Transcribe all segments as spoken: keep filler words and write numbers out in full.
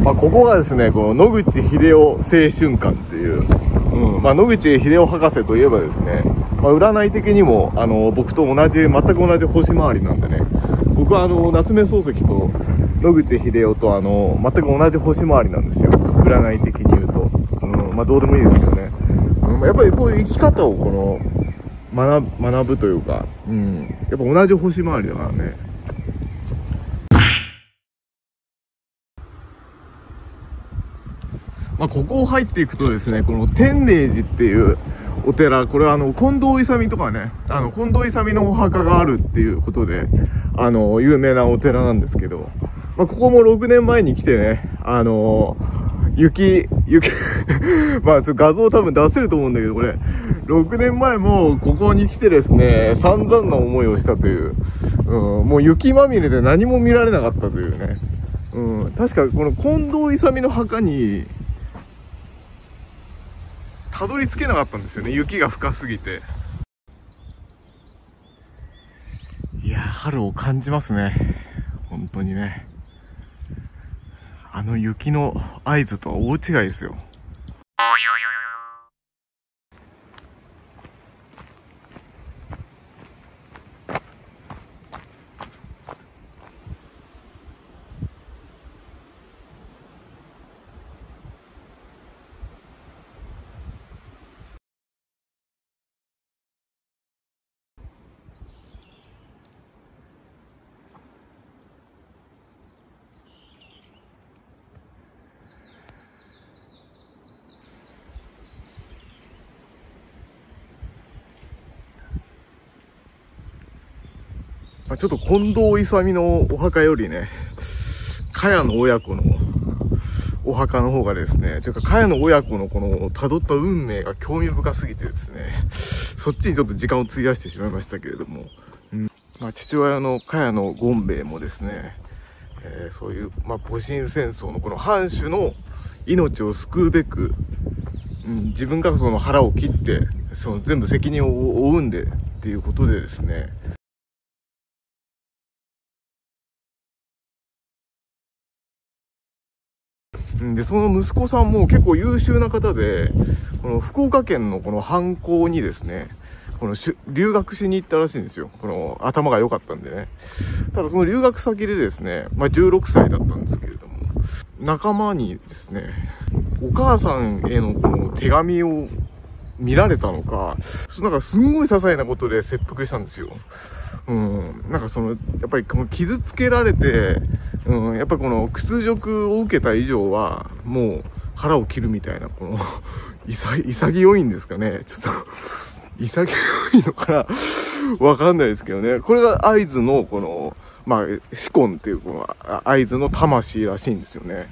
まあ、ここがですね、この野口英世青春館っていう、うんまあ、野口英世博士といえばですね、まあ、占い的にもあの僕と同じ全く同じ星回りなんでね、僕はあの夏目漱石と野口英世とあの全く同じ星回りなんですよ、占い的に言うと。うん、まあどうでもいいですけどね、うん、やっぱりこういう生き方をこの学ぶ、学ぶというか、うん、やっぱ同じ星回りだからね。まあ、ここを入っていくとですね、この天寧寺っていうお寺、これはあの近藤勇とかね、あの近藤勇のお墓があるっていうことであの有名なお寺なんですけど、まあ、ここもろくねんまえに来てね、あの雪雪まあ画像多分出せると思うんだけど、これろくねんまえもここに来てですね、散々な思いをしたという、うん、もう雪まみれで何も見られなかったというね、うん、確かこの近藤勇の墓にたどり着けなかったんですよね、雪が深すぎて。いやー、春を感じますね、本当にね。あの雪の合図とは大違いですよ。まあ、ちょっと近藤勇のお墓よりね、茅野親子のお墓の方がですね、というか茅野親子のこの辿った運命が興味深すぎてですね、そっちにちょっと時間を費やしてしまいましたけれども、うん、まあ、父親の茅野権兵衛もですね、えー、そういう、まあ、戊辰戦争のこの藩主の命を救うべく、うん、自分がその腹を切ってその全部責任を負うんでっていうことでですね、でその息子さんも結構優秀な方で、この福岡県のこの藩校にですね、この留学しに行ったらしいんですよ。この頭が良かったんでね。ただその留学先でですね、まあじゅうろくさいだったんですけれども、仲間にですね、お母さんへのこの手紙を見られたのか、なんかすんごい些細なことで切腹したんですよ。うん、なんかその、やっぱりこの傷つけられて、うん、やっぱりこの屈辱を受けた以上は、もう腹を切るみたいな、この、潔いんですかね。ちょっと、潔いのかなわかんないですけどね。これが合図の、この、まあ、紫根っていう、この合図の魂らしいんですよね。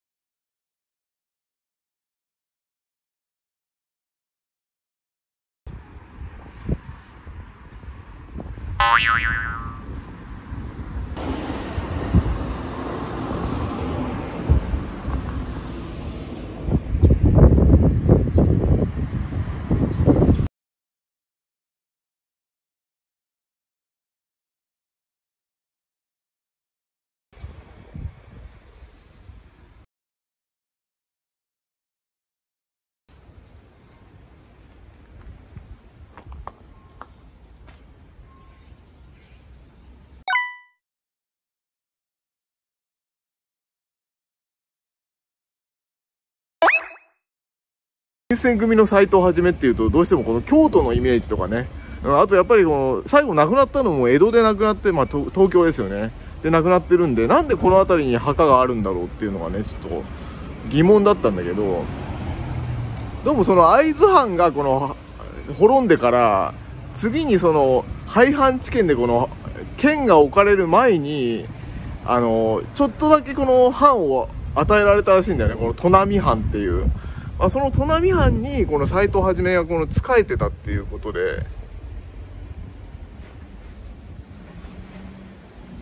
新選組の斎藤はじめっていうと、どうしてもこの京都のイメージとかね、あとやっぱりこの最後亡くなったのも江戸で亡くなって、まあ東京ですよね。で亡くなってるんで、なんでこの辺りに墓があるんだろうっていうのがね、ちょっと疑問だったんだけど、どうもその会津藩がこの滅んでから、次にその廃藩置県でこの県が置かれる前に、あのちょっとだけこの藩を与えられたらしいんだよね、この砺波藩っていう。まあ、その砺波藩にこの斎藤はじめがこの仕えてたっていうことで、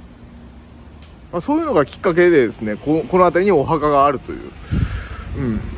まあ、そういうのがきっかけでですね、こ, この辺りにお墓があるという、うん、